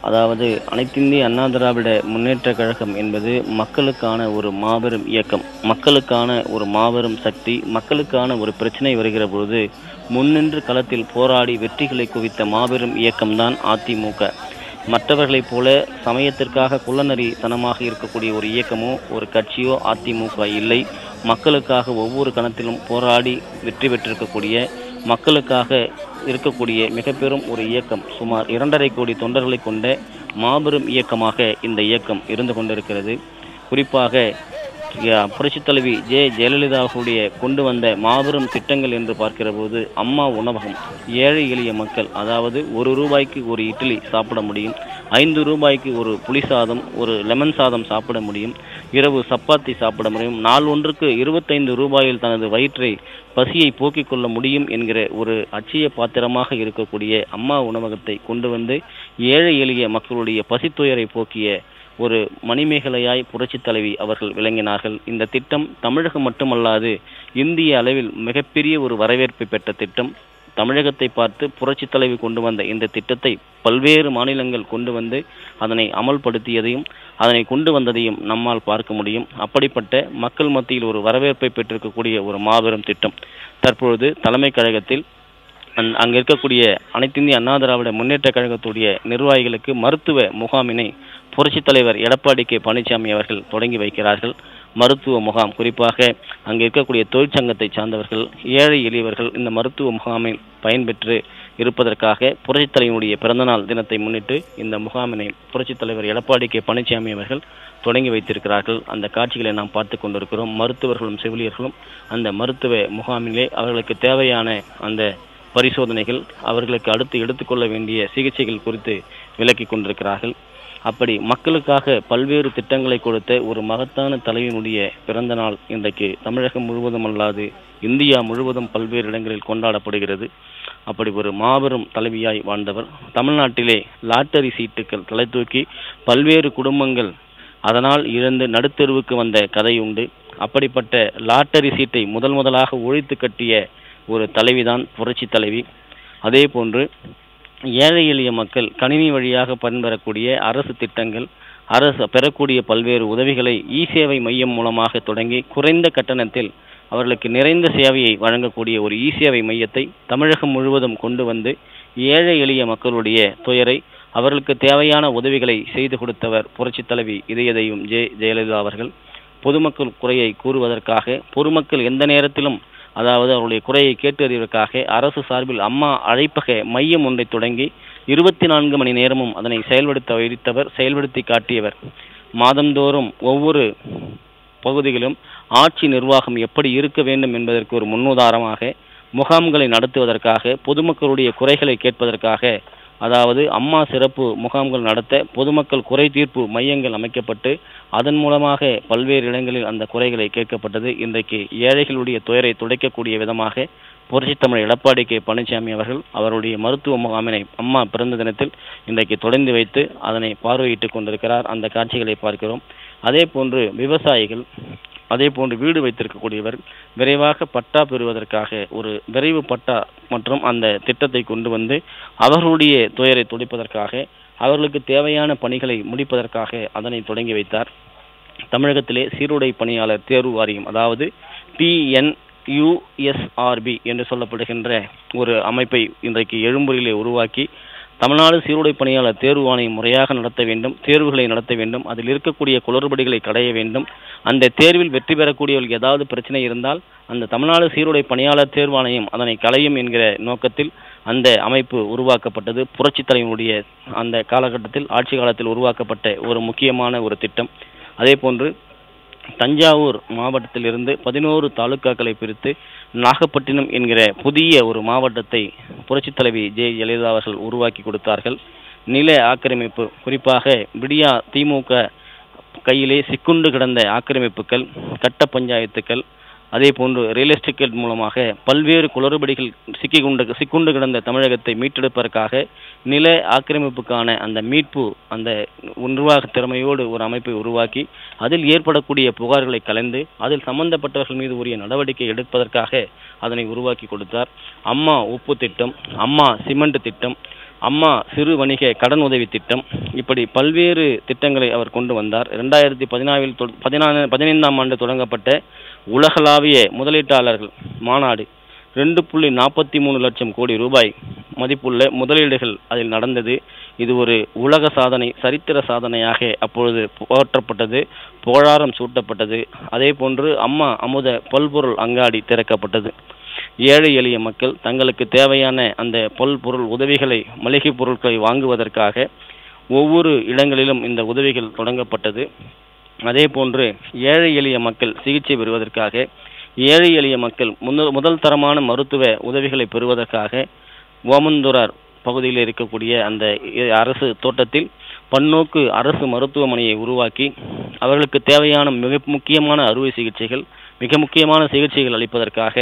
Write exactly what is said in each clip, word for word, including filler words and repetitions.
அதாவது அனைத்திந்திய அண்ணா திராவிட முன்னேற்ற கழகம் என்பது மக்களுக்கான ஒரு மாபெரும் இயக்கம், மக்களுக்கான ஒரு மாபெரும் சக்தி. மக்களுக்கான ஒரு பிரச்சனை வருகிற பொழுது முன்னின்று களத்தில் போராடி வெற்றிகளை குவித்த மாபெரும் இயக்கம்தான் அதிமுக. மற்றவர்களைப் போல சமயத்திற்காக குள்ளநரித்தனமாக இருக்கக்கூடிய ஒரு இயக்கமோ ஒரு கட்சியோ அதிமுக இல்லை. மக்களுக்காக ஒவ்வொரு கணத்திலும் போராடி வெற்றி பெற்றிருக்கக்கூடிய, மக்களுக்காக இருக்கக்கூடிய மிக பெரும் ஒரு இயக்கம். சுமார் இரண்டரை கோடி தொண்டர்களை கொண்ட மாபெரும் இயக்கமாக இந்த இயக்கம் இருந்து கொண்டிருக்கிறது. குறிப்பாக புரட்சித் தலைவி ஜெ ஜெயலலிதாவுடைய கொண்டு வந்த மாபெரும் திட்டங்கள் என்று பார்க்கிற போது, அம்மா உணவகம், ஏழை எளிய மக்கள், அதாவது ஒரு ரூபாய்க்கு ஒரு இட்லி சாப்பிட முடியும், ஐந்து ரூபாய்க்கு ஒரு புளி சாதம், ஒரு லெமன் சாதம் சாப்பிட முடியும், இரவு சப்பாத்தி சாப்பிட முடியும், நாள் ஒன்றுக்கு இருபத்தைந்து ரூபாயில் தனது வயிற்றை பசியை போக்கிக் கொள்ள முடியும் என்கிற ஒரு அட்சய பாத்திரமாக இருக்கக்கூடிய அம்மா உணவகத்தை கொண்டு வந்து ஏழை எளிய மக்களுடைய பசித்துயரை போக்கிய ஒரு மணிமேகலையாய் புரட்சி தலைவி அவர்கள் விளங்கினார்கள். இந்த திட்டம் தமிழகம் மட்டுமல்லாது இந்திய அளவில் மிகப்பெரிய ஒரு வரவேற்பை பெற்ற திட்டம். தமிழகத்தை பார்த்து புரட்சி தலைவி கொண்டு வந்த இந்த திட்டத்தை பல்வேறு மாநிலங்கள் கொண்டு வந்து அதனை அமல்படுத்தியதையும் அதனை கொண்டு வந்ததையும் நம்மால் பார்க்க முடியும். அப்படிப்பட்ட மக்கள் மத்தியில் ஒரு வரவேற்பை பெற்றிருக்கக்கூடிய ஒரு மாபெரும் திட்டம் தற்பொழுது தலைமை கழகத்தில் அந் அங்கே இருக்கக்கூடிய அனைத்திந்திய அண்ணா திராவிட முன்னேற்ற கழகத்துடைய நிர்வாகிகளுக்கு மருத்துவ முகாமினை புரட்சித் தலைவர் எடப்பாடி கே பழனிசாமி அவர்கள் தொடங்கி வைக்கிறார்கள். மருத்துவ முகாம், குறிப்பாக அங்கே இருக்கக்கூடிய தொழிற்சங்கத்தை சார்ந்தவர்கள், ஏழை எளியவர்கள் இந்த மருத்துவ முகாமில் பயன்பெற்று இருப்பதற்காக புரட்சித் தலைவனுடைய பிறந்தநாள் தினத்தை முன்னிட்டு இந்த முகாமினை புரட்சித் தலைவர் எடப்பாடி கே பழனிசாமி அவர்கள் தொடங்கி வைத்திருக்கிறார்கள். அந்த காட்சிகளை நாம் பார்த்து கொண்டிருக்கிறோம். மருத்துவர்களும் செவிலியர்களும் அந்த மருத்துவ முகாமிலே அவர்களுக்கு தேவையான அந்த பரிசோதனைகள், அவர்களுக்கு அடுத்து எடுத்துக்கொள்ள வேண்டிய சிகிச்சைகள் குறித்து விளக்கி கொண்டிருக்கிறார்கள். அப்படி மக்களுக்காக பல்வேறு திட்டங்களை கொடுத்த ஒரு மகத்தான தலைவனுடைய பிறந்த நாள் இன்றைக்கு தமிழகம் முழுவதும் அல்லாது இந்தியா முழுவதும் பல்வேறு இடங்களில் கொண்டாடப்படுகிறது. அப்படி ஒரு மாபெரும் தலைவியாய் வாழ்ந்தவர். தமிழ்நாட்டிலே லாட்டரி சீட்டுகள் தலை தூக்கி பல்வேறு குடும்பங்கள் அதனால் இழந்து நடுத்தெருவுக்கு வந்த கதை உண்டு. அப்படிப்பட்ட லாட்டரி சீட்டை முதல் முதலாக ஒழித்து கட்டிய ஒரு தலைவிதான் புரட்சி தலைவி. அதே போன்று ஏழை எளிய மக்கள் கணினி வழியாக பயன்பெறக்கூடிய அரசு திட்டங்கள், அரசு பெறக்கூடிய பல்வேறு உதவிகளை இ சேவை மையம் மூலமாக தொடங்கி குறைந்த கட்டணத்தில் அவர்களுக்கு நிறைந்த சேவையை வழங்கக்கூடிய ஒரு இ சேவை மையத்தை தமிழகம் முழுவதும் கொண்டு வந்து ஏழை எளிய மக்களுடைய துயரை, அவர்களுக்கு தேவையான உதவிகளை செய்து கொடுத்தவர் புரட்சி தலைவி இதயதெய்வம் ஜெ ஜெயலலிதா அவர்கள். பொதுமக்கள் குறையை கூறுவதற்காக, பொதுமக்கள் எந்த நேரத்திலும் அதாவது அவருடைய குறையை கேட்டறிவதற்காக அரசு சார்பில் அம்மா அழைப்பக மையம் ஒன்றை தொடங்கி இருபத்தி நான்கு மணி நேரமும் அதனை செயல்படுத்த வைத்தவர், செயல்படுத்தி காட்டியவர். மாதந்தோறும் ஒவ்வொரு பகுதிகளிலும் ஆட்சி நிர்வாகம் எப்படி இருக்க வேண்டும் என்பதற்கு ஒரு முன்னுதாரணமாக முகாம்களை நடத்துவதற்காக, பொதுமக்களுடைய குறைகளை கேட்பதற்காக, அதாவது அம்மா சிறப்பு முகாம்கள் நடத்த பொதுமக்கள் குறை தீர்ப்பு மையங்கள் அமைக்கப்பட்டு அதன் மூலமாக பல்வேறு இடங்களில் அந்த குறைகளை கேட்கப்பட்டது. இன்றைக்கு ஏழைகளுடைய துயரை துடைக்கக்கூடிய விதமாக புரட்சித் தமிழர் எடப்பாடி கே பழனிசாமி அவர்கள் அவருடைய மருத்துவ முகாமினை அம்மா பிறந்த தினத்தில் இன்றைக்கு தொடர்ந்து வைத்து அதனை பார்வையிட்டுக் கொண்டிருக்கிறார். அந்த காட்சிகளை பார்க்கிறோம். அதே போன்று விவசாயிகள், அதே போன்று வீடு வைத்திருக்கக்கூடியவர் விரைவாக பட்டா பெறுவதற்காக ஒரு விரைவு பட்டா மற்றும் அந்த திட்டத்தை கொண்டு வந்து அவர்களுடைய துயரை துடைப்பதற்காக, அவர்களுக்கு தேவையான பணிகளை முடிப்பதற்காக அதனை தொடங்கி வைத்தார். தமிழகத்திலே சீருடை பணியாளர் தேர்வு வாரியம், அதாவது T N U S R B என்று சொல்லப்படுகின்ற ஒரு அமைப்பை இன்றைக்கு எழும்பூரிலே உருவாக்கி தமிழ்நாடு சீருடை பணியாளர் தேர்வு ஆணையம் முறையாக நடத்த வேண்டும், தேர்வுகளை நடத்த வேண்டும், அதில் இருக்கக்கூடிய குளறுபடிகளை கடைய வேண்டும். அந்த தேர்வில் வெற்றி பெறக்கூடியவர்களுக்கு ஏதாவது பிரச்சனை இருந்தால் அந்த தமிழ்நாடு சீருடை பணியாளர் தேர்வு ஆணையம் அதனை களையும் என்கிற நோக்கத்தில் அந்த அமைப்பு உருவாக்கப்பட்டது. புரட்சி தலைவனுடைய அந்த காலகட்டத்தில் ஆட்சி காலத்தில் உருவாக்கப்பட்ட ஒரு முக்கியமான ஒரு திட்டம். அதே போன்று தஞ்சாவூர் மாவட்டத்திலிருந்து பதினோரு தாலுக்காக்களை பிரித்து நாகப்பட்டினம் என்கிற புதிய ஒரு மாவட்டத்தை புரட்சி தலைவி ஜெ ஜெயலலிதா அவர்கள் உருவாக்கி கொடுத்தார்கள். நில ஆக்கிரமிப்பு, குறிப்பாக விடியா திமுக கையிலே சிக்குண்டு கிடந்த ஆக்கிரமிப்புகள், கட்ட பஞ்சாயத்துக்கள், அதே போன்று ரியல் எஸ்டேட் மூலமாக பல்வேறு குளறுபடிகள் சிக்கி கொண்டு சிக்குண்டு கிடந்த தமிழகத்தை மீட்டெடுப்பதற்காக நில ஆக்கிரமிப்புக்கான அந்த மீட்பு அந்த நிர்வாக திறமையோடு ஒரு அமைப்பை உருவாக்கி அதில் ஏற்படக்கூடிய புகார்களை கலந்து அதில் சம்பந்தப்பட்டவர்கள் மீது உரிய நடவடிக்கை எடுப்பதற்காக அதனை உருவாக்கி கொடுத்தார். அம்மா உப்பு திட்டம், அம்மா சிமெண்ட் திட்டம், அம்மா சிறு வணிக கடன் உதவி திட்டம், இப்படி பல்வேறு திட்டங்களை அவர் கொண்டு வந்தார். இரண்டாயிரத்தி பதினாவில் பதினாறு பதினைந்தாம் ஆண்டு தொடங்கப்பட்ட உலகளாவிய முதலீட்டாளர்கள் மாநாடு ரெண்டு புள்ளி நாற்பத்தி மூணு லட்சம் கோடி ரூபாய் மதிப்புள்ள முதலீடுகள் அதில் நடந்தது. இது ஒரு உலக சாதனை, சரித்திர சாதனையாக அப்பொழுது போற்றப்பட்டது, புகழாரம் சூட்டப்பட்டது. அதே போன்று அம்மா அமுத பல்பொருள் அங்காடி திறக்கப்பட்டது. ஏழை எளிய மக்கள் தங்களுக்கு தேவையான அந்த பல்பொருள் உதவிகளை, மளிகை பொருட்களை வாங்குவதற்காக ஒவ்வொரு இடங்களிலும் இந்த உதவிகள் தொடங்கப்பட்டது. அதே போன்று ஏழை எளிய மக்கள் சிகிச்சை பெறுவதற்காக, ஏழை எளிய மக்கள் முதல் தரமான மருத்துவ உதவிகளை பெறுவதற்காக ஓமந்தூரார் பகுதியில் இருக்கக்கூடிய அந்த அரசு தோட்டத்தில் பன்னோக்கு அரசு மருத்துவமனையை உருவாக்கி அவர்களுக்கு தேவையான மிக முக்கியமான அறுவை சிகிச்சைகள், மிக முக்கியமான சிகிச்சைகள் அளிப்பதற்காக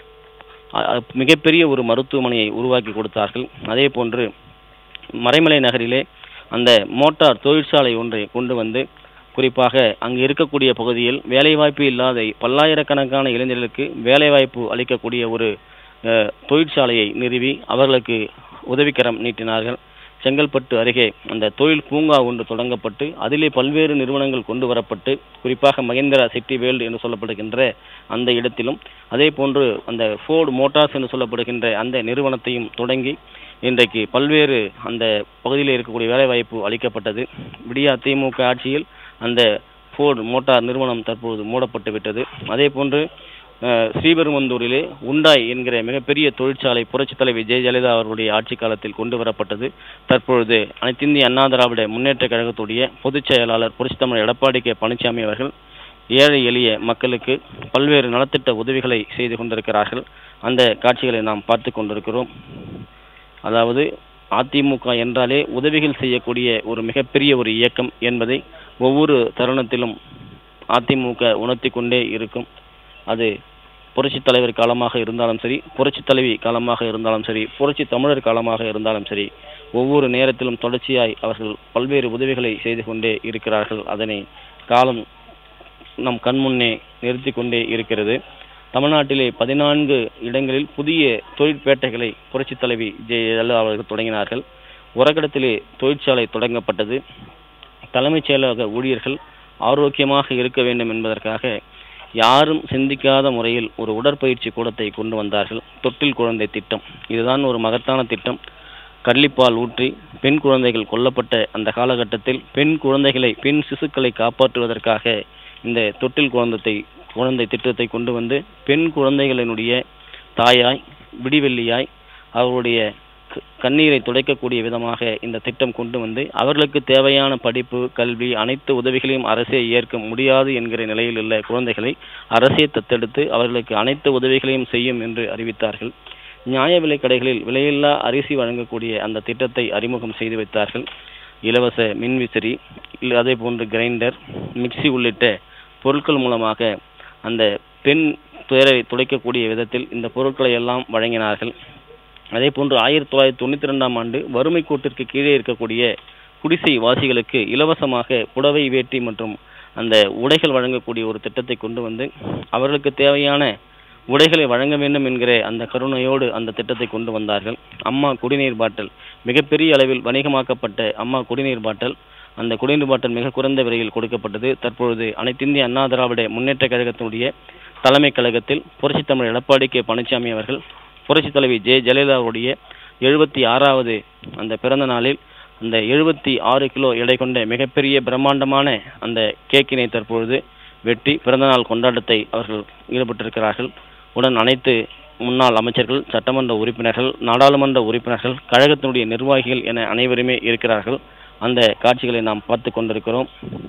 மிகப்பெரிய ஒரு மருத்துவமனையை உருவாக்கி கொடுத்தார்கள். அதே போன்று மறைமலை நகரிலே அந்த மோட்டார் தொழிற்சாலை ஒன்றை கொண்டு வந்து, குறிப்பாக அங்கு இருக்கக்கூடிய பகுதியில் வேலைவாய்ப்பு இல்லாத பல்லாயிரக்கணக்கான இளைஞர்களுக்கு வேலைவாய்ப்பு அளிக்கக்கூடிய ஒரு தொழிற்சாலையை நிறுவி அவர்களுக்கு உதவிக்கரம் நீட்டினார்கள். செங்கல்பட்டு அருகே அந்த தொழில் பூங்கா ஒன்று தொடங்கப்பட்டு அதிலே பல்வேறு நிறுவனங்கள் கொண்டு வரப்பட்டு, குறிப்பாக மகேந்திரா சிட்டி வேர்ல்டு என்று சொல்லப்படுகின்ற அந்த இடத்திலும், அதே போன்று அந்த ஃபோர்டு மோட்டார்ஸ் என்று சொல்லப்படுகின்ற அந்த நிறுவனத்தையும் தொடங்கி இன்றைக்கு பல்வேறு அந்த பகுதியில் இருக்கக்கூடிய வேலைவாய்ப்பு அளிக்கப்பட்டது. விடியா திமுக ஆட்சியில் அந்த ஃபோர்டு மோட்டார் நிறுவனம் தற்போது மூடப்பட்டு விட்டது. அதே போன்று ஸ்ரீபெரும்புதூரிலே உண்டாய் என்கிற மிகப்பெரிய தொழிற்சாலை புரட்சி தலைவி ஜெயலலிதா அவர்களுடைய ஆட்சி காலத்தில் கொண்டு வரப்பட்டது. தற்பொழுது அனைத்திந்திய அண்ணா திராவிட முன்னேற்ற கழகத்துடைய பொதுச் செயலாளர் புரட்சி தமிழர் எடப்பாடி கே பழனிசாமி அவர்கள் ஏழை எளிய மக்களுக்கு பல்வேறு நலத்திட்ட உதவிகளை செய்து கொண்டிருக்கிறார்கள். அந்த காட்சிகளை நாம் பார்த்து கொண்டிருக்கிறோம். அதாவது அதிமுக என்றாலே உதவிகள் செய்யக்கூடிய ஒரு மிகப்பெரிய ஒரு இயக்கம் என்பதை ஒவ்வொரு தருணத்திலும் அதிமுக உணர்த்தி கொண்டே இருக்கும். அது புரட்சி தலைவர் காலமாக இருந்தாலும் சரி, புரட்சி தலைவி காலமாக இருந்தாலும் சரி, புரட்சி தமிழர் காலமாக இருந்தாலும் சரி, ஒவ்வொரு நேரத்திலும் தொடர்ச்சியாய் அவர்கள் பல்வேறு உதவிகளை செய்து கொண்டே இருக்கிறார்கள். அதனை காலம் நம் கண்முன்னே நிறுத்தி கொண்டே இருக்கிறது. தமிழ்நாட்டிலே பதினான்கு இடங்களில் புதிய தொழிற்பேட்டைகளை புரட்சி தலைவி ஜெயலலிதா அவர்கள் தொடங்கினார்கள். உரகடத்திலே தொழிற்சாலை தொடங்கப்பட்டது. தலைமைச் செயலக ஊழியர்கள் ஆரோக்கியமாக இருக்க வேண்டும் என்பதற்காக யாரும் சிந்திக்காத முறையில் ஒரு உடற்பயிற்சி கூடத்தை கொண்டு வந்தார்கள். தொட்டில் குழந்தை திட்டம், இதுதான் ஒரு மகத்தான திட்டம். கள்ளிப்பால் ஊற்றி பெண் குழந்தைகள் கொல்லப்பட்ட அந்த காலகட்டத்தில் பெண் குழந்தைகளை, பெண் சிசுக்களை காப்பாற்றுவதற்காக இந்த தொட்டில் குழந்தை குழந்தை திட்டத்தை கொண்டு வந்து பெண் குழந்தைகளினுடைய தாயாய், விடிவெள்ளியாய், அவருடைய கண்ணீரை துடைக்கக்கூடிய விதமாக இந்த திட்டம் கொண்டு வந்து அவர்களுக்கு தேவையான படிப்பு, கல்வி, அனைத்து உதவிகளையும் அரசே ஏற்க முடியாது என்கிற நிலையில் உள்ள குழந்தைகளை அரசே தத்தெடுத்து அவர்களுக்கு அனைத்து உதவிகளையும் செய்யும் என்று அறிவித்தார்கள். நியாய விலை கடைகளில் விலையில்லா அரிசி வழங்கக்கூடிய அந்த திட்டத்தை அறிமுகம் செய்து வைத்தார்கள். இலவச மின்விசிறி, அதே போன்று கிரைண்டர், மிக்சி உள்ளிட்ட பொருட்கள் மூலமாக அந்த பெண் துயரை துடைக்கக்கூடிய விதத்தில் இந்த பொருட்களை எல்லாம் வழங்கினார்கள். அதே போன்று ஆயிரத்தி தொள்ளாயிரத்தி தொண்ணூற்றி ரெண்டாம் ஆண்டு வறுமை கோட்டிற்கு கீழே இருக்கக்கூடிய குடிசை வாசிகளுக்கு இலவசமாக புடவை, வேட்டி மற்றும் அந்த உடைகள் வழங்கக்கூடிய ஒரு திட்டத்தை கொண்டு வந்து அவர்களுக்கு தேவையான உடைகளை வழங்க வேண்டும் என்கிற அந்த கருணையோடு அந்த திட்டத்தை கொண்டு வந்தார்கள். அம்மா குடிநீர் பாட்டில், மிகப்பெரிய அளவில் வணிகமாக்கப்பட்ட அம்மா குடிநீர் பாட்டில், அந்த குடிநீர் பாட்டில் மிக குறைந்த விலையில் கொடுக்கப்பட்டது. தற்பொழுது அனைத்திந்திய அண்ணா திராவிட முன்னேற்ற கழகத்தினுடைய தலைமை கழகத்தில் புரட்சி தமிழர் எடப்பாடி கே பழனிசாமி அவர்கள் புரட்சி தலைவி ஜெ ஜெயலலிதாவுடைய எழுபத்தி ஆறாவது அந்த பிறந்த நாளில் அந்த எழுபத்தி ஆறு கிலோ எடை கொண்ட மிகப்பெரிய பிரம்மாண்டமான அந்த கேக்கினை தற்பொழுது வெட்டி பிறந்தநாள் கொண்டாட்டத்தை அவர்கள் ஈடுபட்டிருக்கிறார்கள். உடன் அனைத்து முன்னாள் அமைச்சர்கள், சட்டமன்ற உறுப்பினர்கள், நாடாளுமன்ற உறுப்பினர்கள், கழகத்தினுடைய நிர்வாகிகள் என அனைவருமே இருக்கிறார்கள். அந்த காட்சிகளை நாம் பார்த்து கொண்டிருக்கிறோம்.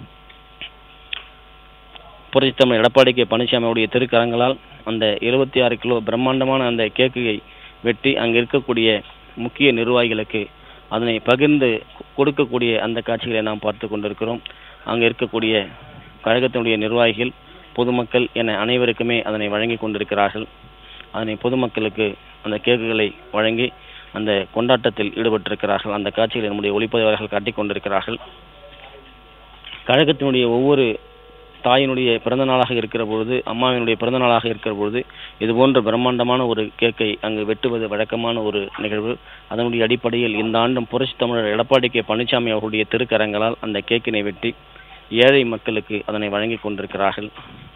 புரட்சி தமிழர் எடப்பாடி கே பழனிசாமியுடைய திருக்கரங்களால் அந்த எழுபத்தி ஆறு கிலோ பிரம்மாண்டமான அந்த கேக்கையை வெட்டி அங்கு இருக்கக்கூடிய முக்கிய நிர்வாகிகளுக்கு அதனை பகிர்ந்து கொடுக்கக்கூடிய அந்த காட்சிகளை நாம் பார்த்து கொண்டிருக்கிறோம். அங்கு இருக்கக்கூடிய கழகத்தினுடைய நிர்வாகிகள், பொதுமக்கள் என அனைவருக்குமே அதனை வழங்கி கொண்டிருக்கிறார்கள். அதனை பொதுமக்களுக்கு அந்த கேக்குகளை வழங்கி அந்த கொண்டாட்டத்தில் ஈடுபட்டிருக்கிறார்கள். அந்த காட்சிகளை நம்முடைய ஒளிப்பதிவாளர்கள் காட்டிக் கொண்டிருக்கிறார்கள். கழகத்தினுடைய ஒவ்வொரு தாயினுடைய பிறந்த நாளாக இருக்கிற பொழுது, அம்மாவினுடைய பிறந்த நாளாக இருக்கிற பொழுது இது போன்ற பிரம்மாண்டமான ஒரு கேக்கை அங்கு வெட்டுவது வழக்கமான ஒரு நிகழ்வு. அதனுடைய அடிப்படையில் இந்த ஆண்டும் புரட்சி தமிழர் எடப்பாடி கே பழனிசாமி அவர்களுடைய திருக்கரங்களால் அந்த கேக்கினை வெட்டி ஏழை மக்களுக்கு அதனை வழங்கி கொண்டிருக்கிறார்கள்.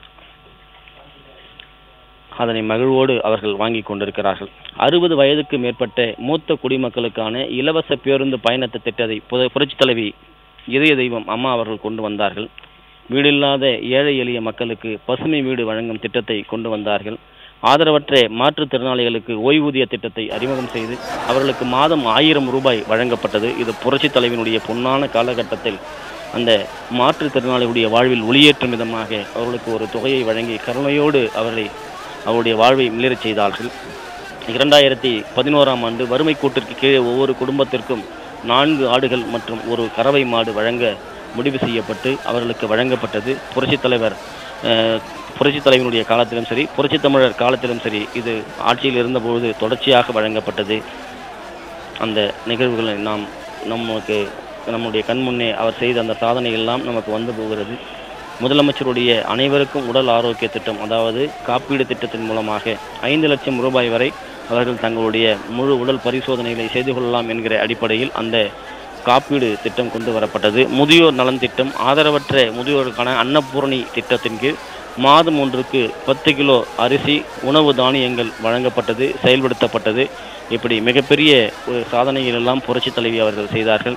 அதனை மகிழ்வோடு அவர்கள் வாங்கி கொண்டிருக்கிறார்கள். அறுபது வயதுக்கு மேற்பட்ட மூத்த குடிமக்களுக்கான இலவச பேருந்து பயணத்தை திட்டத்தை புரட்சி தலைவி இதய தெய்வம் அம்மா அவர்கள் கொண்டு வந்தார்கள். வீடில்லாத ஏழை எளிய மக்களுக்கு பசுமை வீடு வழங்கும் திட்டத்தை கொண்டு வந்தார்கள். ஆதரவற்ற மாற்றுத்திறனாளிகளுக்கு ஓய்வூதிய திட்டத்தை அறிமுகம் செய்து அவர்களுக்கு மாதம் ஆயிரம் ரூபாய் வழங்கப்பட்டது. இது புரட்சி தலைவியினுடைய பொன்னான காலகட்டத்தில் அந்த மாற்றுத்திறனாளிகளுடைய வாழ்வில் ஒளியேற்றும் விதமாக அவர்களுக்கு ஒரு தொகையை வழங்கி கருணையோடு அவர்களை அவருடைய வாழ்வை மிளிரச் செய்தார்கள். இரண்டாயிரத்தி பதினோராம் ஆண்டு வறுமை கோட்டிற்கு கீழே ஒவ்வொரு குடும்பத்திற்கும் நான்கு ஆடுகள் மற்றும் ஒரு கறவை மாடு வழங்க முடிவு செய்யப்பட்டு அவர்களுக்கு வழங்கப்பட்டது. புரட்சித் தலைவர் புரட்சித் தலைவனுடைய காலத்திலும் சரி, புரட்சி தமிழர் காலத்திலும் சரி, இது ஆட்சியில் இருந்தபோது தொடர்ச்சியாக வழங்கப்பட்டது. அந்த நிகழ்வுகளை நாம் நமக்கு நம்முடைய கண்முன்னே அவர் செய்த அந்த சாதனை எல்லாம் நமக்கு வந்து போகிறது. முதலமைச்சருடைய அனைவருக்கும் உடல் ஆரோக்கிய திட்டம், அதாவது காப்பீடு திட்டத்தின் மூலமாக ஐந்து லட்சம் ரூபாய் வரை அவர்கள் தங்களுடைய முழு உடல் பரிசோதனைகளை செய்து கொள்ளலாம் என்கிற அடிப்படையில் அந்த காப்பீடு திட்டம் கொண்டு வரப்பட்டது. முதியோர் நலன் திட்டம், ஆதரவற்ற முதியோருக்கான அன்னபூரணி திட்டத்தின் கீழ் மாதம் ஒன்றுக்கு பத்து கிலோ அரிசி, உணவு தானியங்கள் வழங்கப்பட்டது, செயல்படுத்தப்பட்டது. இப்படி மிகப்பெரிய ஒரு சாதனைகள் எல்லாம் புரட்சி தலைவி அவர்கள் செய்தார்கள்.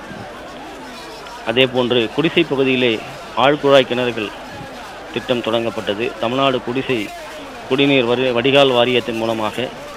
அதே போன்று குடிசை பகுதியிலே ஆழ்குழாய் கிணறுகள் திட்டம் தொடங்கப்பட்டது. தமிழ்நாடு குடிசை குடிநீர் வரி வடிகால் வாரியத்தின் மூலமாக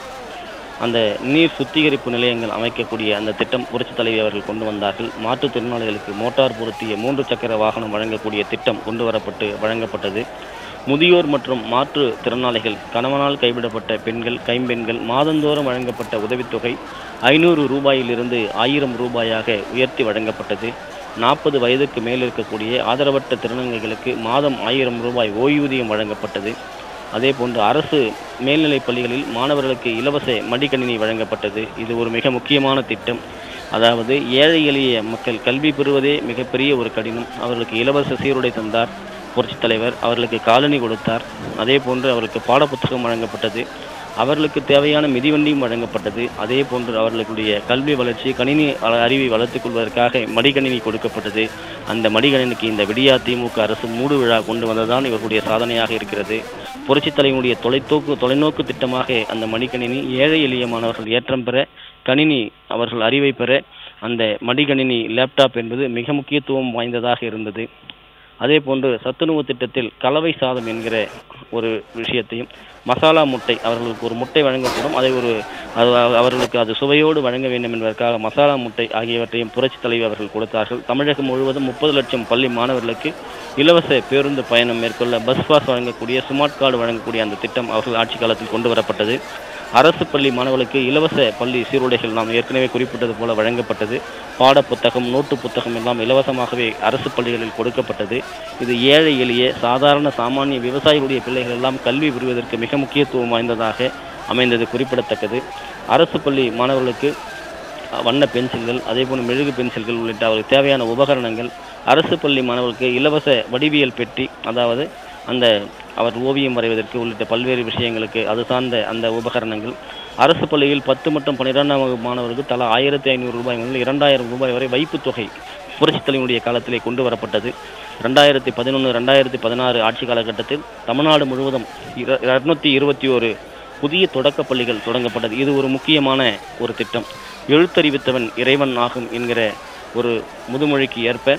அந்த நீர் சுத்திகரிப்பு நிலையங்கள் அமைக்கக்கூடிய அந்த திட்டம் புரட்சி தலைவி அவர்கள் கொண்டு வந்தார்கள். மாற்றுத்திறனாளிகளுக்கு மோட்டார் பொருத்திய மூன்று சக்கர வாகனம் வழங்கக்கூடிய திட்டம் கொண்டு வரப்பட்டு வழங்கப்பட்டது. முதியோர் மற்றும் மாற்று திறனாளிகள், கணவனால் கைவிடப்பட்ட பெண்கள், கைம்பெண்கள் மாதந்தோறும் வழங்கப்பட்ட உதவித்தொகை ஐநூறு ரூபாயிலிருந்து ஆயிரம் ரூபாயாக உயர்த்தி வழங்கப்பட்டது. நாற்பது வயதுக்கு மேல் இருக்கக்கூடிய ஆதரவற்ற திருநங்கைகளுக்கு மாதம் ஆயிரம் ரூபாய் ஓய்வூதியம் வழங்கப்பட்டது. அதே போன்று அரசு மேல்நிலைப் பள்ளிகளில் மாணவர்களுக்கு இலவச மடிக்கணினி வழங்கப்பட்டது. இது ஒரு மிக முக்கியமான திட்டம். அதாவது ஏழை எளிய மக்கள் கல்வி பெறுவதே மிகப்பெரிய ஒரு கடினம். அவர்களுக்கு இலவச சீருடை தந்தார் புரட்சித் தலைவர், அவர்களுக்கு காலணி கொடுத்தார். அதே போன்று அவர்களுக்கு பாடப்புத்தகம் வழங்கப்பட்டது, அவர்களுக்கு தேவையான மிதிவண்டியும் வழங்கப்பட்டது. அதே போன்று அவர்களுடைய கல்வி வளர்ச்சி, கணினி அறிவை வளர்த்துக் கொள்வதற்காக மடிக்கணினி கொடுக்கப்பட்டது. அந்த மடிக்கணினிக்கு இந்த விடியா திமுக அரசு மூடு விழா கொண்டு வந்ததுதான் இவர்களுடைய சாதனையாக இருக்கிறது. புரட்சித் தலைவனுடைய தொலைத்தோக்கு தொலைநோக்கு திட்டமாக அந்த மடிக்கணினி ஏழை எளிய மாணவர்கள் ஏற்றம் பெற, கணினி அவர்கள் அறிவை பெற அந்த மடிக்கணினி லேப்டாப் என்பது மிக முக்கியத்துவம் வாய்ந்ததாக இருந்தது. அதே போன்று சத்துணவு திட்டத்தில் கலவை சாதம் என்கிற ஒரு விஷயத்தையும், மசாலா முட்டை, அவர்களுக்கு ஒரு முட்டை வழங்கப்படும், அதை ஒரு அவர்களுக்கு அது சுவையோடு வழங்க வேண்டும் என்பதற்காக மசாலா முட்டை ஆகியவற்றையும் புரட்சி தலைவி அவர்கள் கொடுத்தார்கள். தமிழகம் முழுவதும் முப்பது லட்சம் பள்ளி மாணவர்களுக்கு இலவச பேருந்து பயணம் மேற்கொள்ள பஸ் பாஸ் வழங்கக்கூடிய, ஸ்மார்ட் கார்டு வழங்கக்கூடிய அந்த திட்டம் அவர்கள் ஆட்சி காலத்தில் கொண்டு வரப்பட்டது. அரசு பள்ளி மாணவர்களுக்கு இலவச பள்ளி சீருடைகள் நாம் ஏற்கனவே குறிப்பிட்டது போல வழங்கப்பட்டது. பாட புத்தகம், நோட்டு புத்தகம் எல்லாம் இலவசமாகவே அரசு பள்ளிகளில் கொடுக்கப்பட்டது. இது ஏழை எளிய சாதாரண சாமானிய விவசாயிகளுடைய பிள்ளைகள் எல்லாம் கல்வி பெறுவதற்கு மிக முக்கியத்துவம் வாய்ந்ததாக அமைந்தது குறிப்பிடத்தக்கது. அரசு பள்ளி மாணவர்களுக்கு வண்ண பென்சில்கள், அதே போன்று மெழுகு பென்சில்கள் உள்ளிட்ட அவர்களுக்கு தேவையான உபகரணங்கள், அரசு பள்ளி மாணவர்களுக்கு இலவச வடிவியல் பெட்டி, அதாவது அந்த அவர் ஓவியம் வரைவதற்கு உள்ளிட்ட பல்வேறு விஷயங்களுக்கு அது சார்ந்த அந்த உபகரணங்கள், அரசு பள்ளியில் பத்து மற்றும் பன்னிரெண்டாம் வகுப்பு மாணவர்களுக்கு தலா ஆயிரத்தி ஐநூறு ரூபாய் முதல் இரண்டாயிரம் ரூபாய் வரை வைப்பு தொகை புரட்சித் தலைவனுடைய காலத்திலே கொண்டு வரப்பட்டது. ரெண்டாயிரத்தி பதினொன்று ரெண்டாயிரத்தி பதினாறு ஆட்சி காலகட்டத்தில் தமிழ்நாடு முழுவதும் இருநூத்தி இருபத்தி ஒரு புதிய தொடக்க பள்ளிகள் தொடங்கப்பட்டது. இது ஒரு முக்கியமான ஒரு திட்டம். எழுத்தறிவித்தவன் இறைவன் ஆகும் என்கிற ஒரு முதுமொழிக்கு ஏற்ப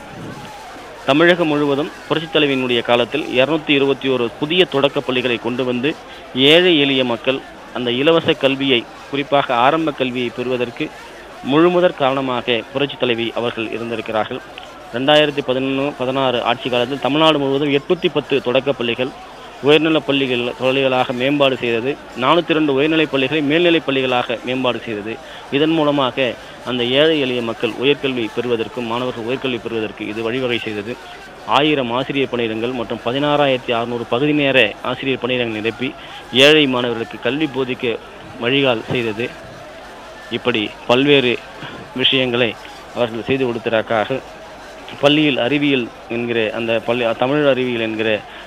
தமிழகம் முழுவதும் புரட்சித் தலைவியினுடைய காலத்தில் இருநூத்தி இருபத்தி ஒரு புதிய தொடக்க பள்ளிகளை கொண்டு வந்து ஏழை எளிய மக்கள் அந்த இலவச கல்வியை, குறிப்பாக ஆரம்ப கல்வியை பெறுவதற்கு முழுமுதற் காரணமாக புரட்சித் தலைவி அவர்கள் இருந்திருக்கிறார்கள். ரெண்டாயிரத்தி பதினொன்று பதினாறு ஆட்சி காலத்தில் தமிழ்நாடு முழுவதும் எட்நூத்தி பத்து தொடக்க பள்ளிகள் உயர்நிலைப் பள்ளிகள் பள்ளிகளாக மேம்பாடு செய்தது. நானூற்றி இரண்டு உயர்நிலைப் பள்ளிகளை மேல்நிலைப் பள்ளிகளாக மேம்பாடு செய்தது. இதன் மூலமாக அந்த ஏழை எளிய மக்கள் உயர்கல்வி பெறுவதற்கும் மாணவர்கள் உயர்கல்வி பெறுவதற்கு இது வழிவகை செய்தது. ஆயிரம் ஆசிரியர் பணியிடங்கள் மற்றும் பதினாறாயிரத்தி அறுநூறு பகுதி நேர ஆசிரியர் பணியிடங்கள் நிரப்பி ஏழை மாணவர்களுக்கு கல்வி போதிக்க வழிகால் செய்தது. இப்படி பல்வேறு விஷயங்களை அவர்கள் செய்து கொடுத்ததற்காக பள்ளியில் அறிவியல் என்கிற அந்த பள்ளி தமிழ் அறிவியல் என்கிற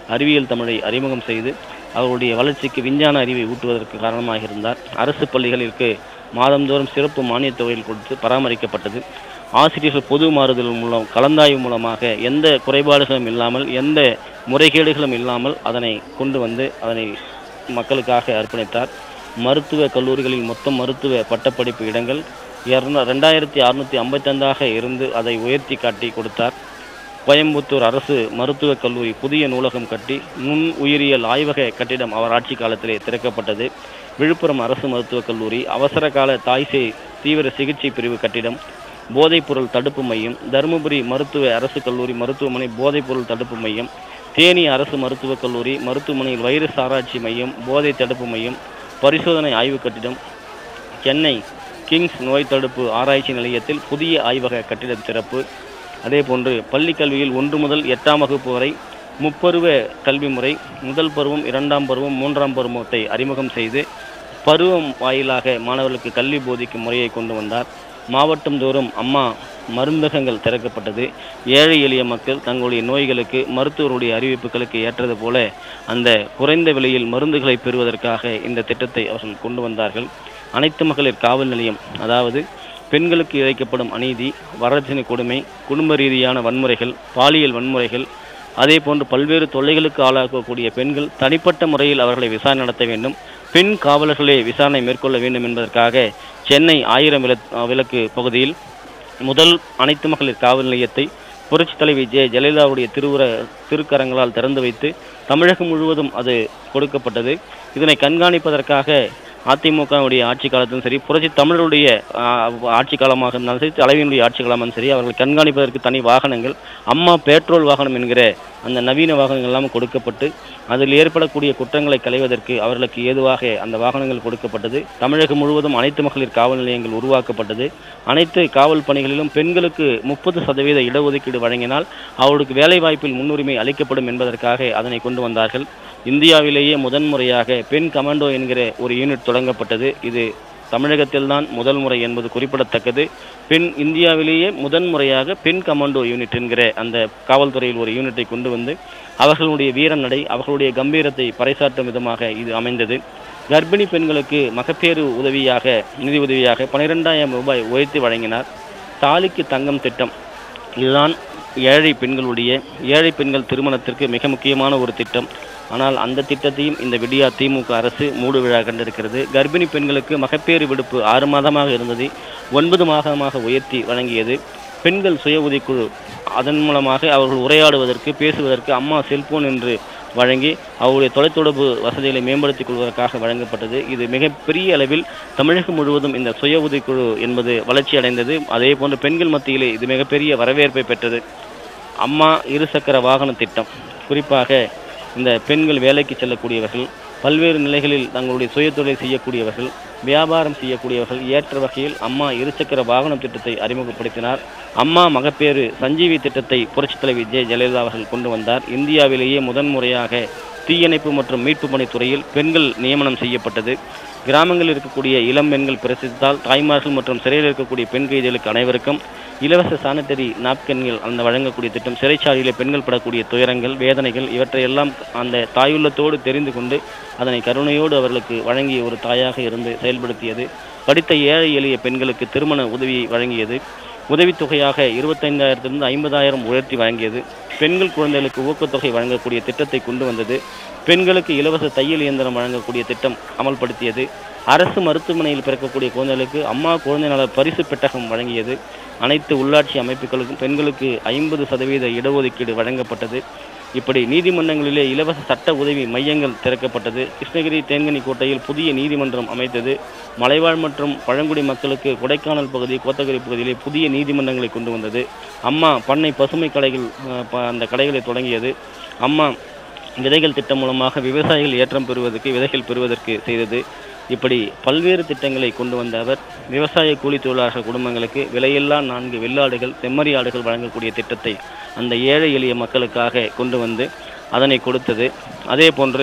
அறிவியல் தமிழை அறிமுகம் செய்து அவருடைய வளர்ச்சிக்கு விஞ்ஞான அறிவை ஊட்டுவதற்கு காரணமாக இருந்தார். அரசு பள்ளிகளிற்கு மாதந்தோறும் சிறப்பு மானியத் தொகையில் கொடுத்து பராமரிக்கப்பட்டது. ஆசிரியர்கள் பொது மாறுதல் மூலம் கலந்தாய்வு மூலமாக எந்த குறைபாடுகளும் இல்லாமல் எந்த முறைகேடுகளும் இல்லாமல் அதனை கொண்டு வந்து அதனை மக்களுக்காக அர்ப்பணித்தார். மருத்துவ கல்லூரிகளில் மொத்தம் மருத்துவ பட்டப்படிப்பு இடங்கள் இரநூ ரெண்டாயிரத்தி அறுநூற்றி ஐம்பத்தைந்தாக இருந்து அதை உயர்த்தி காட்டி கொடுத்தார். கோயம்புத்தூர் அரசு மருத்துவக் கல்லூரி புதிய நூலகம் கட்டி நுண் உயிரியல் ஆய்வக கட்டிடம் அவர் ஆட்சி காலத்திலே திறக்கப்பட்டது. விழுப்புரம் அரசு மருத்துவக் கல்லூரி அவசர கால தாய்சே தீவிர சிகிச்சை பிரிவு கட்டிடம், போதைப்பொருள் தடுப்பு மையம், தருமபுரி மருத்துவ அரசு கல்லூரி மருத்துவமனை போதைப்பொருள் தடுப்பு மையம், தேனி அரசு மருத்துவக் கல்லூரி மருத்துவமனையில் வைரஸ் ஆராய்ச்சி மையம், போதை தடுப்பு மையம், பரிசோதனை ஆய்வு கட்டிடம், சென்னை கிங்ஸ் நோய் தடுப்பு ஆராய்ச்சி நிலையத்தில் புதிய ஆய்வக கட்டிட திறப்பு. அதே போன்று பள்ளி கல்வியில் ஒன்று முதல் எட்டாம் வகுப்பு வரை முப்பருவ கல்வி முறை, முதல் பருவம், இரண்டாம் பருவம், மூன்றாம் பருவத்தை அறிமுகம் செய்து பருவம் வாயிலாக மாணவர்களுக்கு கல்வி போதிக்கும் முறையை கொண்டு வந்தார். மாவட்டம் தோறும் அம்மா மருந்தகங்கள் திறக்கப்பட்டது. ஏழை எளிய மக்கள் தங்களுடைய நோய்களுக்கு மருத்துவருடைய அறிவிப்புகளுக்கு ஏற்றது போல அந்த குறைந்த விலையில் மருந்துகளை பெறுவதற்காக இந்த திட்டத்தை அவர்கள் கொண்டு வந்தார்கள். அனைத்து மகளிர் காவல் நிலையம், அதாவது பெண்களுக்கு இழைக்கப்படும் அநீதி, வரதட்சணை கொடுமை, குடும்ப ரீதியான வன்முறைகள், பாலியல் வன்முறைகள், அதே போன்று பல்வேறு தொல்லைகளுக்கு ஆளாகக்கூடிய பெண்கள் தனிப்பட்ட முறையில் அவர்களை விசாரணை நடத்த வேண்டும், பெண் காவலர்களே விசாரணை மேற்கொள்ள வேண்டும் என்பதற்காக சென்னை ஆயிரம் விளக்கு பகுதியில் முதல் அனைத்து மகளிர் காவல் நிலையத்தை புரட்சித் தலைவி ஜெ ஜெயலலிதாவுடைய திருவுர திருக்கரங்களால் திறந்து வைத்து தமிழகம் முழுவதும் அது கொடுக்கப்பட்டது. இதனை கண்காணிப்பதற்காக அதிமுகவுடைய ஆட்சி காலத்திலும் சரி, புரட்சி தமிழருடைய ஆட்சி காலமாக இருந்தாலும் சரி, தலைவியினுடைய ஆட்சி காலமாக சரி, அவர்கள் கண்காணிப்பதற்கு தனி வாகனங்கள், அம்மா பெட்ரோல் வாகனம் என்கிற அந்த நவீன வாகனங்கள் எல்லாம் கொடுக்கப்பட்டு அதில் ஏற்படக்கூடிய குற்றங்களை களைவதற்கு அவர்களுக்கு ஏதுவாக அந்த வாகனங்கள் கொடுக்கப்பட்டது. தமிழகம் முழுவதும் அனைத்து மகளிர் காவல் நிலையங்கள் உருவாக்கப்பட்டது. அனைத்து காவல் பணிகளிலும் பெண்களுக்கு முப்பது சதவீத இடஒதுக்கீடு வழங்கினால் அவர்களுக்கு வேலைவாய்ப்பில் முன்னுரிமை அளிக்கப்படும் என்பதற்காக அதனை கொண்டு வந்தார்கள். இந்தியாவிலேயே முதன்முறையாக பெண் கமாண்டோ என்கிற ஒரு யூனிட் தொடங்கப்பட்டது. இது தமிழகத்தில்தான் முதல் முறை என்பது குறிப்பிடத்தக்கது. பெண் இந்தியாவிலேயே முதன்முறையாக பெண் கமாண்டோ யூனிட் என்கிற அந்த காவல்துறையில் ஒரு யூனிட்டை கொண்டு வந்து அவர்களுடைய வீர நடை, அவர்களுடைய கம்பீரத்தை பறைசாற்றும் விதமாக இது அமைந்தது. கர்ப்பிணி பெண்களுக்கு மகப்பேறு உதவியாக நிதி உதவியாக பனிரெண்டாயிரம் ரூபாய் உயர்த்தி வழங்கினார். தாலிக்கு தங்கம் திட்டம், இதுதான் ஏழை பெண்களுடைய ஏழை பெண்கள் திருமணத்திற்கு மிக முக்கியமான ஒரு திட்டம். ஆனால் அந்த திட்டத்தையும் இந்த விடியா திமுக அரசு மூடு விழா கண்டிருக்கிறது. கர்ப்பிணி பெண்களுக்கு மகப்பேறு விடுப்பு ஆறு மாதமாக இருந்ததை ஒன்பது மாதமாக உயர்த்தி வழங்கியது. பெண்கள் சுய உதவிக்குழு, அதன் மூலமாக அவர்கள் உரையாடுவதற்கு பேசுவதற்கு அம்மா செல்போன் என்று வழங்கி அவருடைய தொலைத்தொடர்பு வசதிகளை மேம்படுத்திக் கொள்வதற்காக வழங்கப்பட்டது. இது மிகப்பெரிய அளவில் தமிழகம் முழுவதும் இந்த சுய உதவிக்குழு என்பது வளர்ச்சி அடைந்தது. அதே போன்று பெண்கள் மத்தியிலே இது மிகப்பெரிய வரவேற்பை பெற்றது. அம்மா இருசக்கர வாகன திட்டம், குறிப்பாக இந்த பெண்கள் வேலைக்கு செல்லக்கூடியவர்கள், பல்வேறு நிலைகளில் தங்களுடைய சுயதொழிலை செய்யக்கூடியவர்கள், வியாபாரம் செய்யக்கூடியவர்கள் ஏற்ற வகையில் அம்மா இருசக்கர வாகனம் திட்டத்தை அறிமுகப்படுத்தினார். அம்மா மகப்பேறு சஞ்சீவி திட்டத்தை புரட்சித் தலைவி ஜெ ஜெயலலிதா அவர்கள் கொண்டு வந்தார். இந்தியாவிலேயே முதன்முறையாக தீயணைப்பு மற்றும் மீட்பு பணித்துறையில் பெண்கள் நியமனம் செய்யப்பட்டது. கிராமங்களில் இருக்கக்கூடிய இளம் பெண்கள் பிரசித்தால் தாய்மார்கள் மற்றும் சிறையில் இருக்கக்கூடிய பெண் கைதிகளுக்கு அனைவருக்கும் இலவச சானிட்டரி நாப்கின்கள் அந்த வழங்கக்கூடிய திட்டம், சிறைச்சாலையிலே பெண்கள் படக்கூடிய துயரங்கள், வேதனைகள் இவற்றையெல்லாம் அந்த தாயுள்ளத்தோடு தெரிந்து கொண்டு அதனை கருணையோடு அவர்களுக்கு வழங்கிய ஒரு தாயாக இருந்து செயல்படுத்தியது. படித்த ஏழை எளிய பெண்களுக்கு திருமண உதவியை வழங்கியது. உதவித்தொகையாக இருபத்தைந்தாயிரத்திலிருந்து ஐம்பதாயிரம் உயர்த்தி வழங்கியது. பெண்கள் குழந்தைகளுக்கு ஊக்கத்தொகை வழங்கக்கூடிய திட்டத்தை கொண்டு வந்தது. பெண்களுக்கு இலவச தையல் இயந்திரம் வழங்கக்கூடிய திட்டம் அமல்படுத்தியது. அரசு மருத்துவமனையில் பிறக்கக்கூடிய குழந்தைகளுக்கு அம்மா குழந்தை நல பரிசு பெட்டகம் வழங்கியது. அனைத்து உள்ளாட்சி அமைப்புகளுக்கும் பெண்களுக்கு ஐம்பது சதவீத இடஒதுக்கீடு வழங்கப்பட்டது. இப்படி நீதிமன்றங்களிலே இலவச சட்ட உதவி மையங்கள் திறக்கப்பட்டது. கிருஷ்ணகிரி தேன்கனி கோட்டையில் புதிய நீதிமன்றம் அமைத்தது. மலைவாழ் மற்றும் பழங்குடி மக்களுக்கு கொடைக்கானல் பகுதி, கோத்தகிரி பகுதியிலே புதிய நீதிமன்றங்களை கொண்டு வந்தது. அம்மா பண்ணை பசுமை கடைகள் அந்த கடைகளை தொடங்கியது. அம்மா விதைகள் திட்டம் மூலமாக விவசாயிகள் ஏற்றம் பெறுவதற்கு விதைகள் பெறுவதற்கு செய்தது. இப்படி பல்வேறு திட்டங்களை கொண்டு வந்த அவர் விவசாய கூலி தொழிலாளர் குடும்பங்களுக்கு விலையில்லா நான்கு வெள்ளாடுகள், செம்மறி ஆடுகள் வழங்கக்கூடிய திட்டத்தை அந்த ஏழை எளிய மக்களுக்காக கொண்டு வந்து அதனை கொடுத்தது. அதே போன்று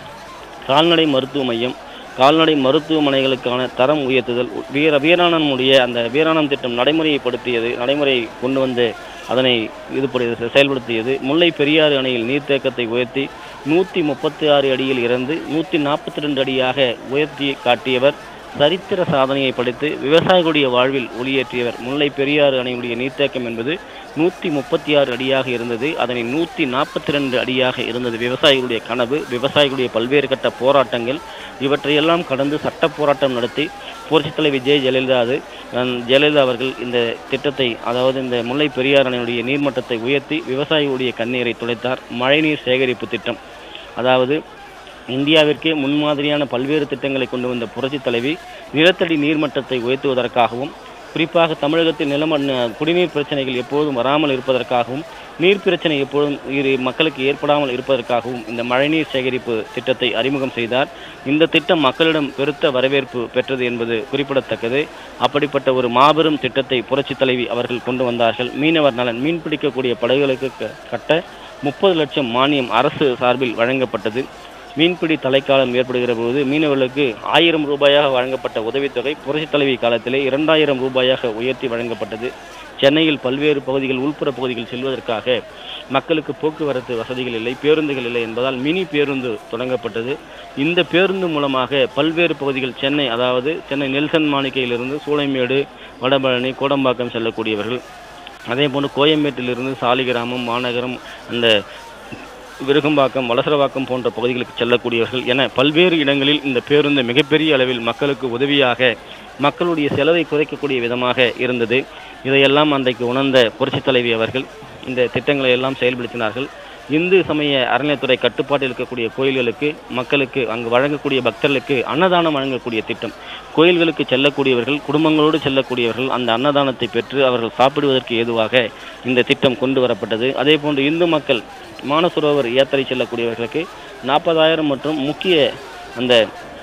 கால்நடை மருத்துவ மையம், கால்நடை மருத்துவமனைகளுக்கான தரம் உயர்த்துதல், வீர வீராணனுடைய அந்த வீராணம் திட்டம் நடைமுறைப்படுத்தியது நடைமுறை கொண்டு வந்து அதனை இது செயல்படுத்தியது. முல்லை பெரியாறு அணையில் நீர்த்தேக்கத்தை உயர்த்தி நூற்றி முப்பத்தி ஆறு அடியில் இருந்து நூற்றி நாற்பத்தி ரெண்டு அடியாக உயர்த்தி காட்டியவர். சரித்திர சாதனையை படைத்து விவசாயிகளுடைய வாழ்வில் ஒளியேற்றியவர். முல்லை பெரியாறு அணையுடைய நீர்த்தேக்கம் என்பது நூற்றி முப்பத்தி ஆறு அடியாக இருந்தது. அதனை நூற்றி நாற்பத்தி ரெண்டு அடியாக இருந்தது. விவசாயிகளுடைய கனவு, விவசாயிகளுடைய பல்வேறு கட்ட போராட்டங்கள் இவற்றையெல்லாம் கடந்து சட்ட போராட்டம் நடத்தி புரட்சித் தலைவி ஜெ ஜெயலலிதா ஜெயலலிதா அவர்கள் இந்த திட்டத்தை, அதாவது இந்த முல்லை பெரியாறு அணையுடைய நீர்மட்டத்தை உயர்த்தி விவசாயிகளுடைய கண்ணீரை துடைத்தார். மழைநீர் சேகரிப்பு திட்டம், அதாவது இந்தியாவிற்கே முன்மாதிரியான பல்வேறு திட்டங்களை கொண்டு வந்த புரட்சித் தலைவி நிலத்தடி நீர்மட்டத்தை உயர்த்துவதற்காகவும், குறிப்பாக தமிழகத்தில் நிலம் குடிநீர் பிரச்சனைகள் எப்போதும் வராமல் இருப்பதற்காகவும், நீர் பிரச்சனை எப்போதும் மக்களுக்கு ஏற்படாமல் இருப்பதற்காகவும் இந்த மழைநீர் சேகரிப்பு திட்டத்தை அறிமுகம் செய்தார். இந்த திட்டம் மக்களிடம் பெருத்த வரவேற்பு பெற்றது என்பது குறிப்பிடத்தக்கது. அப்படிப்பட்ட ஒரு மாபெரும் திட்டத்தை புரட்சித் தலைவி அவர்கள் கொண்டு வந்தார்கள். மீனவர் நலன், மீன் பிடிக்கக்கூடிய படகுகளுக்கு கட்ட முப்பது லட்சம் மானியம் அரசு சார்பில் வழங்கப்பட்டது. மீன்பிடி தலைக்காலம் ஏற்படுகிற போது மீனவர்களுக்கு ஆயிரம் ரூபாயாக வழங்கப்பட்ட உதவித்தொகை புரட்சித் தலைவி காலத்திலே இரண்டாயிரம் ரூபாயாக உயர்த்தி வழங்கப்பட்டது. சென்னையில் பல்வேறு பகுதிகள், உள்புற பகுதிகள் செல்வதற்காக மக்களுக்கு போக்குவரத்து வசதிகள் இல்லை, பேருந்துகள் இல்லை என்பதால் மினி பேருந்து தொடங்கப்பட்டது. இந்த பேருந்து மூலமாக பல்வேறு பகுதிகள், சென்னை அதாவது சென்னை நெல்சன் மாளிகையிலிருந்து சூளைமேடு, வடபழனி, கோடம்பாக்கம் செல்லக்கூடியவர்கள், அதே போன்று கோயம்பேட்டிலிருந்து சாலிகிராமம், மாநகரம், அந்த விருகம்பாக்கம், வலசரவாக்கம் போன்ற பகுதிகளுக்கு செல்லக்கூடியவர்கள் என பல்வேறு இடங்களில் இந்த பேருந்து மிகப்பெரிய அளவில் மக்களுக்கு உதவியாக, மக்களுடைய செலவை குறைக்கக்கூடிய விதமாக இருந்தது. இதையெல்லாம் அன்றைக்கு உணர்ந்த புரட்சித் தலைவி அவர்கள் இந்த திட்டங்களை எல்லாம் செயல்படுத்தினார்கள். இந்து சமய அறநிலையத்துறை கட்டுப்பாட்டில் இருக்கக்கூடிய கோயில்களுக்கு, மக்களுக்கு, அங்கு வழங்கக்கூடிய பக்தர்களுக்கு அன்னதானம் வழங்கக்கூடிய திட்டம். கோயில்களுக்கு செல்லக்கூடியவர்கள், குடும்பங்களோடு செல்லக்கூடியவர்கள் அந்த அன்னதானத்தை பெற்று அவர்கள் சாப்பிடுவதற்கு ஏதுவாக இந்த திட்டம் கொண்டு வரப்பட்டது. அதே போன்று இந்து மக்கள் மானசரோவர் யாத்திரை செல்லக்கூடியவர்களுக்கு நாற்பதாயிரம் மற்றும் முக்கிய அந்த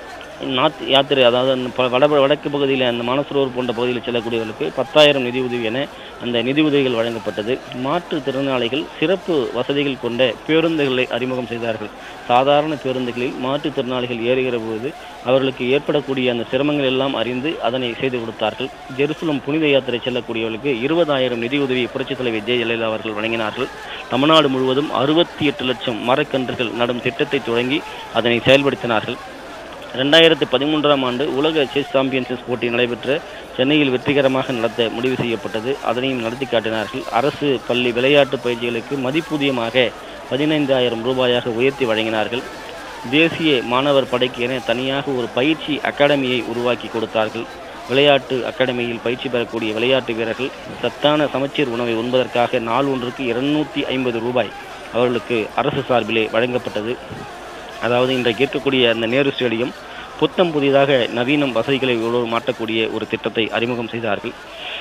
நாத் யாத்திரை, அதாவது வட வடக்கு பகுதியில் அந்த மானசரோவர் போன்ற பகுதியில் செல்லக்கூடியவர்களுக்கு பத்தாயிரம் நிதி உதவி என அந்த நிதி உதவிகள் வழங்கப்பட்டது. மாற்றுத்திறனாளிகள் சிறப்பு வசதிகள் கொண்ட பேருந்துகளை அறிமுகம் செய்தார்கள். சாதாரண பேருந்துகளில் மாற்றுத்திறனாளிகள் ஏறுகிற போது அவர்களுக்கு ஏற்படக்கூடிய அந்த சிரமங்கள் எல்லாம் அறிந்து அதனை செய்து கொடுத்தார்கள். ஜெருசலம் புனித யாத்திரை செல்லக்கூடியவர்களுக்கு இருபதாயிரம் நிதி உதவியை புரட்சித் தலைவி ஜெ ஜெயலலிதா அவர்கள் வழங்கினார்கள். தமிழ்நாடு முழுவதும் அறுபத்தி எட்டு லட்சம் மரக்கன்றுகள் நடும் திட்டத்தை தொடங்கி அதனை செயல்படுத்தினார்கள். ரெண்டாயிரத்தி பதிமூன்றாம் ஆண்டு உலக செஸ் சாம்பியன்ஷிப் போட்டி நடைபெற்ற சென்னையில் வெற்றிகரமாக நடத்த முடிவு செய்யப்பட்டது. அதனையும் நடத்தி காட்டினார்கள். அரசு பள்ளி விளையாட்டு பயிற்சிகளுக்கு மதிப்பூதியமாக பதினைந்தாயிரம் ரூபாயாக உயர்த்தி வழங்கினார்கள். தேசிய மாணவர் படைக்கு என தனியாக ஒரு பயிற்சி அகாடமியை உருவாக்கி கொடுத்தார்கள். விளையாட்டு அகாடமியில் பயிற்சி பெறக்கூடிய விளையாட்டு வீரர்கள் சத்தான சமச்சீர் உணவை உண்பதற்காக நாள் ஒன்றுக்கு இருநூற்றி ஐம்பது ரூபாய் அவர்களுக்கு அரசு சார்பிலே வழங்கப்பட்டது. அதாவது இன்றைக்கு இருக்கக்கூடிய அந்த நேரு ஸ்டேடியம் புத்தம் புதிதாக நவீனம் வசதிகளை மாற்றக்கூடிய ஒரு திட்டத்தை அறிமுகம் செய்தார்கள்.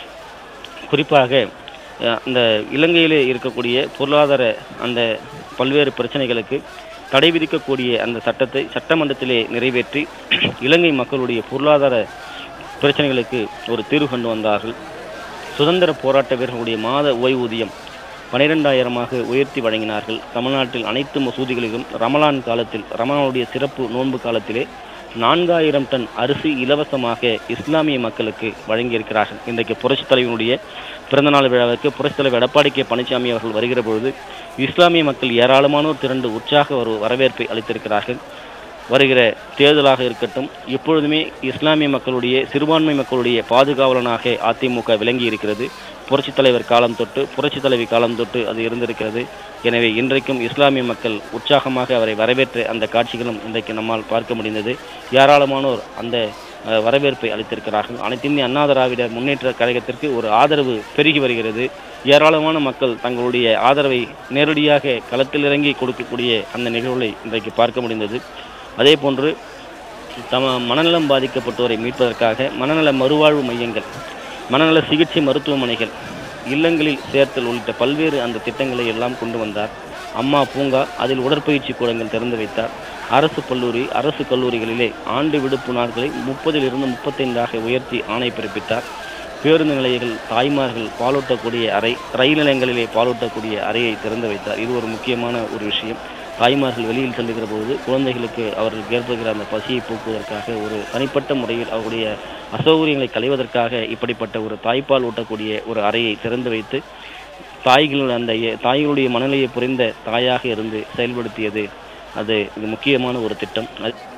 குறிப்பாக அந்த இலங்கையிலே இருக்கக்கூடிய பொருளாதார அந்த பல்வேறு பிரச்சனைகளுக்கு தடை விதிக்கக்கூடிய அந்த சட்டத்தை சட்டமன்றத்திலே நிறைவேற்றி இலங்கை மக்களுடைய பொருளாதார பிரச்சனைகளுக்கு ஒரு தீர்வு கொண்டு வந்தார்கள். சுதந்திர போராட்ட வீரர்களுடைய மாத ஓய்வூதியம் பனிரெண்டாயிரமாக உயர்த்தி வழங்கினார்கள். தமிழ்நாட்டில் அனைத்து மசூதிகளிலும் ரமலான் காலத்தில், ரமலானுடைய சிறப்பு நோன்பு காலத்திலே நான்காயிரம் டன் அரிசி இலவசமாக இஸ்லாமிய மக்களுக்கு வழங்கியிருக்கிறார்கள். இன்றைக்கு புரட்சித் தலைவனுடைய பிறந்தநாள் விழாவிற்கு புரட்சித் தலைவர் எடப்பாடி கே பழனிசாமி அவர்கள் வருகிற பொழுது இஸ்லாமிய மக்கள் ஏராளமானோர் திரண்டு உற்சாக ஒரு வரவேற்பை அளித்திருக்கிறார்கள். வருகிற தேர்தலாக இருக்கட்டும், எப்பொழுதுமே இஸ்லாமிய மக்களுடைய, சிறுபான்மை மக்களுடைய பாதுகாவலனாக அதிமுக விளங்கி இருக்கிறது. புரட்சித் தலைவர் காலம் தொட்டு, புரட்சித் தலைவி காலம் தொட்டு அது இருந்திருக்கிறது. எனவே இன்றைக்கும் இஸ்லாமிய மக்கள் உற்சாகமாக அவரை வரவேற்ற அந்த காட்சிகளும் இன்றைக்கு நம்மால் பார்க்க முடிந்தது. ஏராளமானோர் அந்த வரவேற்பை அளித்திருக்கிறார்கள். அனைத்து இந்திய அண்ணா திராவிட முன்னேற்ற கழகத்திற்கு ஒரு ஆதரவு பெருகி வருகிறது. ஏராளமான மக்கள் தங்களுடைய ஆதரவை நேரடியாக களத்தில் இறங்கி கொடுக்கக்கூடிய அந்த நிகழ்வுகளை இன்றைக்கு பார்க்க முடிந்தது. அதே போன்று தம மனநலம் பாதிக்கப்பட்டோரை மீட்பதற்காக மனநல மறுவாழ்வு மையங்கள், மனநல சிகிச்சை மருத்துவமனைகள், இல்லங்களில் சேர்த்தல் உள்ளிட்ட பல்வேறு அந்த திட்டங்களை எல்லாம் கொண்டு வந்தார். அம்மா பூங்கா, அதில் உடற்பயிற்சி கூடங்கள் திறந்து வைத்தார். அரசு கல்லூரி, அரசு கல்லூரிகளிலே ஆண்டு விடுப்பு நாட்களை முப்பதிலிருந்து முப்பத்தைந்தாக உயர்த்தி ஆணை பிறப்பித்தார். பேருந்து நிலையங்கள், தாய்மார்கள் பாலூட்டக்கூடிய அறை, ரயில் நிலையங்களிலே பாலூட்டக்கூடிய அறையை திறந்து வைத்தார். இது ஒரு முக்கியமான ஒரு விஷயம். தாய்மார்கள் வெளியில் செல்லுகிற போது குழந்தைகளுக்கு அவர்களுக்கு ஏற்படுகிற அந்த பசியை போக்குவதற்காக ஒரு தனிப்பட்ட முறையில் அவருடைய அசௌகரியங்களை களைவதற்காக இப்படிப்பட்ட ஒரு தாய்ப்பால் ஊட்டக்கூடிய ஒரு அறையை திறந்து வைத்து தாய்கள் அந்த தாய்களுடைய மனநிலையை புரிந்த தாயாக இருந்து செயல்படுத்தியது அது இது முக்கியமான ஒரு திட்டம். அது